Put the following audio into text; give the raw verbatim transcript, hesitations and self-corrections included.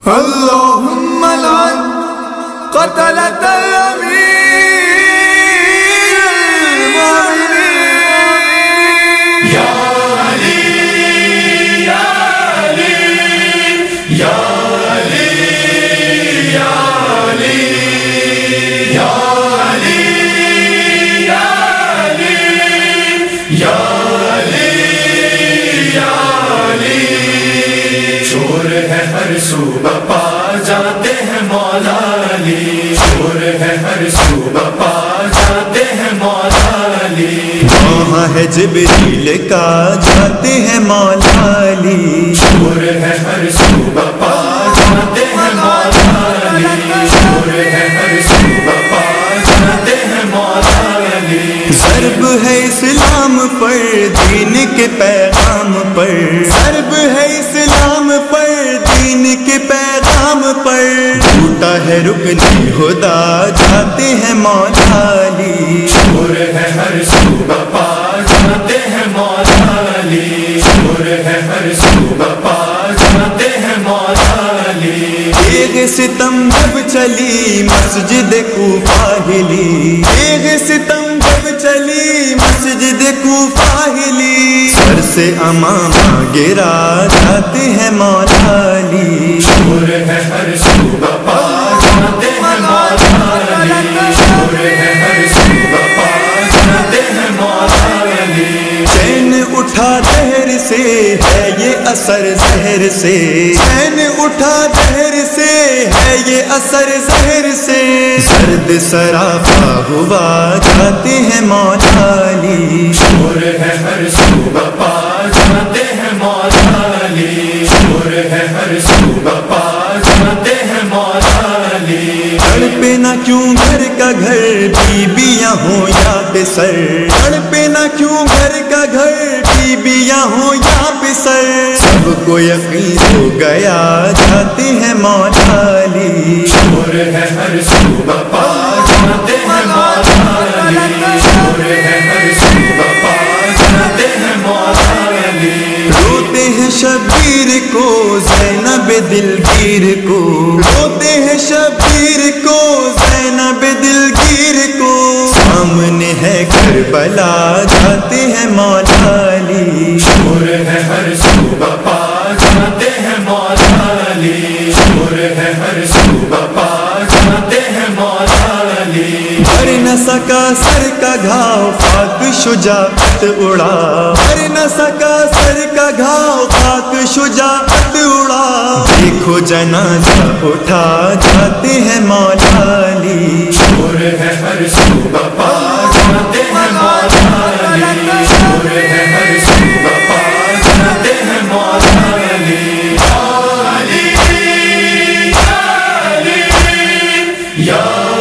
اللهم لعن قتلة الأمير المؤمنين یا علی یا علی یا علی یا علی یا علی یا علی یا علی یا علی شور ہے ہر سو بپا جاتے ہیں مولا علی شور ہے ہر سو بپا جاتے ہیں مولا علی وہاں ہے جبریل کا جاتے ہیں مولا علی شور ہے ہر سو بپا جاتے ہیں مولا علی شور ہے ہر سو بپا جاتے ہیں مولا علی ضرب ہے اسلام پر دین کے پیغام پر ضرب ہے اسلام پر دین کے پیغام پر ٹوٹا ہے رکن خدا جاتے ہیں مولا علی شور ہے ہر سو بپا جاتے ہیں مولا علی شور ہے ہر سو بپا جاتے ہیں مولا علی ایک ستم جب چلی مسجد کوفہ ہلی ایک ستم جب چلی مسجد کوفہ ہلی سر سے امامہ گرا جاتے ہیں مولا علی شور ہے ہر سو بپا جاتے ہیں مولا علی شور ہے ہر سو بپا جاتے ہیں مولا علی چین اٹھا دہر سے ہے یہ اثر زہر سے چین اٹھا دہر سے ہے یہ اثر زہر سے زرد سراپا ہوا جاتے ہیں مولا علی شور ہے ہر سو بپا جاتے ہیں مولا علی شور ہے ہر سو بپا جاتے ہیں مولا علی تڑپے نہ کیوں گھر کا گھر بیویاں ہوں یا پسر تڑپے نہ کیوں گھر کا گھر بیویاں ہوں یا پسر سب کو یقین ہو گیا جاتے ہیں مولا علی شور ہے ہر سو بپا جاتے ہیں مولا علی شور ہے ہر سو بپا جاتے ہیں مولا علی روتے ہیں شبیر کو زینب دلگیر کو روتے ہیں شبیر کو زینب دلگیر کو سامنے ہے کربلا جاتے ہیں مولا علی شور ہے ہر سو بپا جاتے ہیں مولا علی شور ہے ہر سو بپا جاتے ہیں مولا علی بھر نہ سکا سر کا گھاؤ خاک شجاعت اڑا بھر نہ سکا سر کا گھاؤ خاک شجاعت اڑا دیکھو جنازہ اٹھا جاتے ہیں مولا علی شور ہے ہر سو بپا جاتے ہیں مولا علی شور ہے ہر سو بپا جاتے ہیں مولا علی یا علی یا علی یا